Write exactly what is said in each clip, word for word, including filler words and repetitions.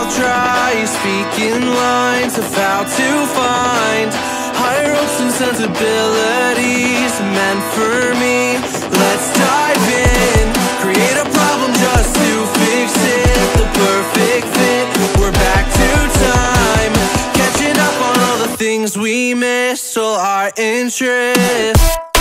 I'll try speaking lines of how to find higher hopes and sensibilities meant for me. Let's dive in, create a problem just to fix it. The perfect fit, we're back to time, catching up on all the things we missed, all our interests.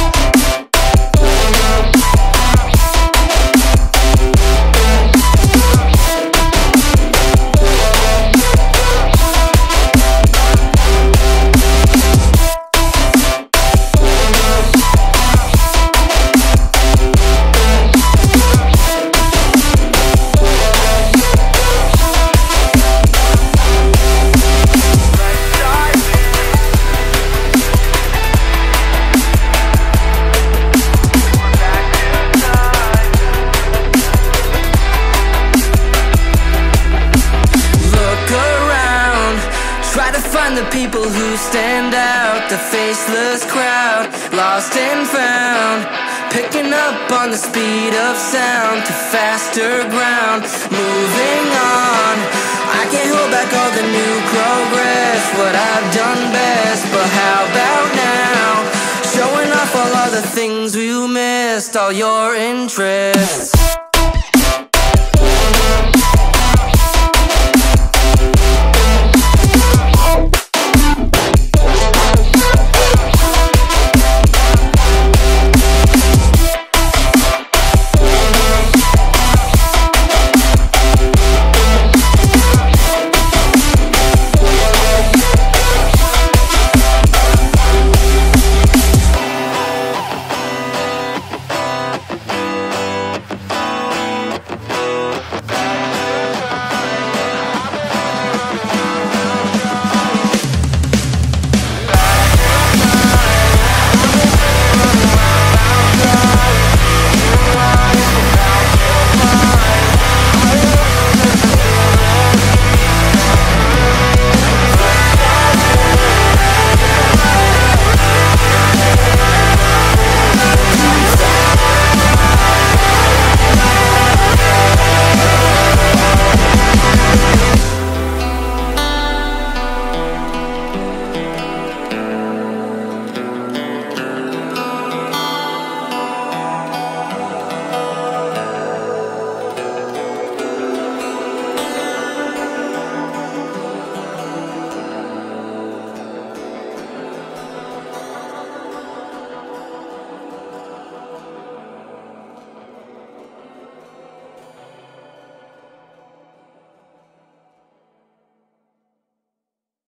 The people who stand out, the faceless crowd, lost and found, picking up on the speed of sound to faster ground, moving on. I can't hold back all the new progress, what I've done best, but how about now, showing off all of the things we missed, all your interests.